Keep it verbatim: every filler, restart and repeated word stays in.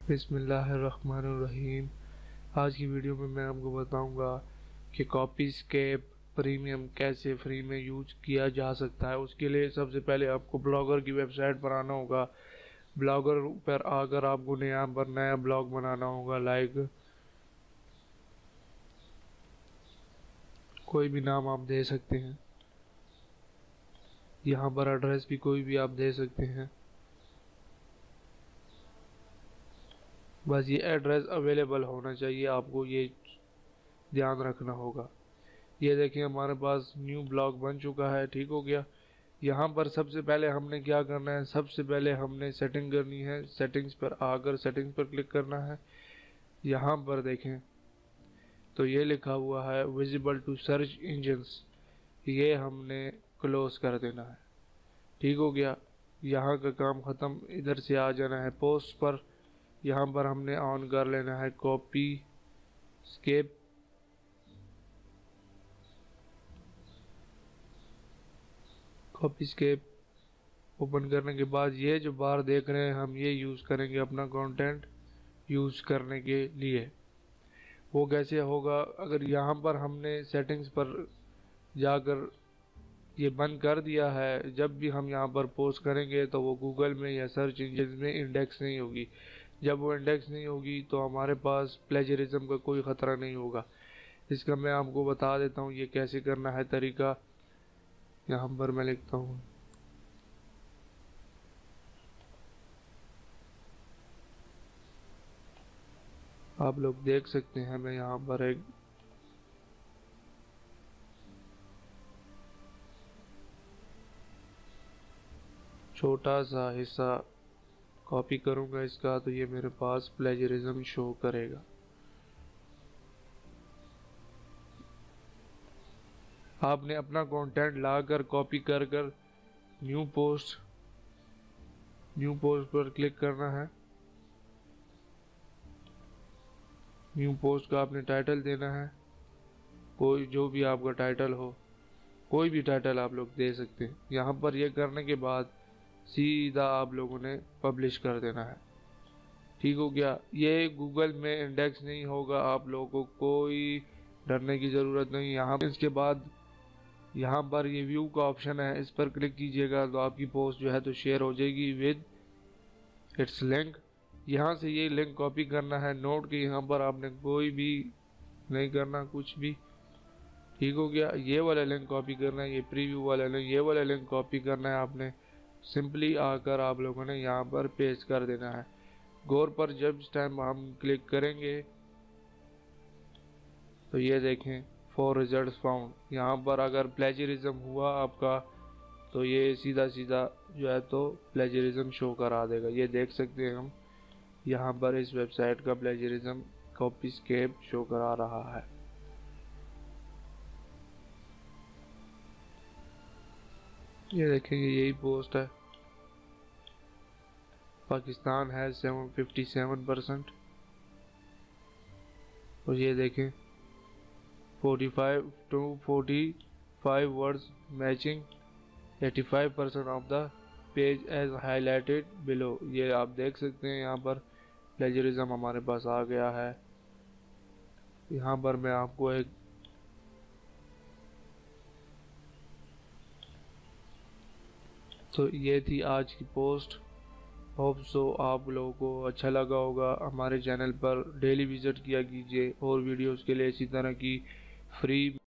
बिस्मिल्लाहिर्रहमानिर्रहीम। आज की वीडियो में मैं आपको बताऊंगा कि कॉपीस्केप प्रीमियम कैसे फ्री में यूज किया जा सकता है। उसके लिए सबसे पहले आपको ब्लॉगर की वेबसाइट पर आना होगा। ब्लॉगर पर आकर आपको यहाँ पर नया ब्लॉग बनाना होगा। लाइक कोई भी नाम आप दे सकते हैं। यहाँ पर एड्रेस भी कोई भी आप दे सकते हैं। बस ये एड्रेस अवेलेबल होना चाहिए, आपको ये ध्यान रखना होगा। ये देखिए हमारे पास न्यू ब्लॉग बन चुका है। ठीक हो गया। यहाँ पर सबसे पहले हमने क्या करना है, सबसे पहले हमने सेटिंग करनी है। सेटिंग्स पर आकर सेटिंग्स पर क्लिक करना है। यहाँ पर देखें तो ये लिखा हुआ है विजिबल टू सर्च इंजन्स, ये हमने क्लोज कर देना है। ठीक हो गया। यहाँ का काम ख़त्म। इधर से आ जाना है पोस्ट पर। यहाँ पर हमने ऑन कर लेना है कॉपी स्केप। कॉपीस्केप ओपन करने के बाद ये जो बार देख रहे हैं हम ये यूज़ करेंगे अपना कंटेंट यूज़ करने के लिए। वो कैसे होगा, अगर यहाँ पर हमने सेटिंग्स पर जाकर ये बंद कर दिया है, जब भी हम यहाँ पर पोस्ट करेंगे तो वो गूगल में या सर्च इंजन में इंडेक्स नहीं होगी। जब वो इंडेक्स नहीं होगी तो हमारे पास प्लेजरिज्म का कोई ख़तरा नहीं होगा। इसका मैं आपको बता देता हूँ ये कैसे करना है तरीका। यहाँ पर मैं लिखता हूँ आप लोग देख सकते हैं। मैं यहाँ पर एक छोटा सा हिस्सा कॉपी करूँगा इसका, तो ये मेरे पास प्लेजरिज्म शो करेगा। आपने अपना कंटेंट लाकर कॉपी कर कर न्यू पोस्ट न्यू पोस्ट पर क्लिक करना है। न्यू पोस्ट का आपने टाइटल देना है, कोई जो भी आपका टाइटल हो, कोई भी टाइटल आप लोग दे सकते हैं। यहाँ पर ये करने के बाद सीधा आप लोगों ने पब्लिश कर देना है। ठीक हो गया। ये गूगल में इंडेक्स नहीं होगा, आप लोगों को कोई डरने की ज़रूरत नहीं। यहाँ इसके बाद यहाँ पर ये व्यू का ऑप्शन है, इस पर क्लिक कीजिएगा तो आपकी पोस्ट जो है तो शेयर हो जाएगी विद इट्स लिंक। यहाँ से ये लिंक कॉपी करना है। नोट कि यहाँ पर आपने कोई भी नहीं करना कुछ भी। ठीक हो गया। ये वाला लिंक कॉपी करना है, ये प्रीव्यू वाला लिंक, ये वाला लिंक कॉपी करना है। आपने सिंपली आकर आप लोगों ने यहाँ पर पेस्ट कर देना है। गौर पर जब इस टाइम हम क्लिक करेंगे तो ये देखें फॉर रिजल्ट फाउंड, यहाँ पर अगर प्लेजरिज्म हुआ आपका तो ये सीधा सीधा जो है तो प्लेजरिज्म शो करा देगा। ये देख सकते हैं हम यहाँ पर इस वेबसाइट का प्लेजरिज्म कॉपीस्केप शो करा रहा है। ये देखेंगे यही पोस्ट है। पाकिस्तान है सेवन फिफ्टी सेवन परसेंट और ये देखें forty five to forty five words matching, eighty five percent of the page as highlighted below. ये आप देख सकते हैं यहाँ पर प्लेजरिज्म हमारे पास आ गया है। यहाँ पर मैं आपको एक तो ये थी आज की पोस्ट। होप सो आप लोगों को अच्छा लगा होगा। हमारे चैनल पर डेली विजिट किया कीजिए और वीडियोस के लिए इसी तरह की फ्री